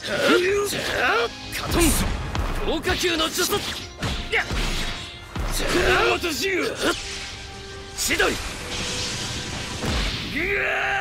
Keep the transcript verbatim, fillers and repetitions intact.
カトン強化級の術。これは私が千鳥。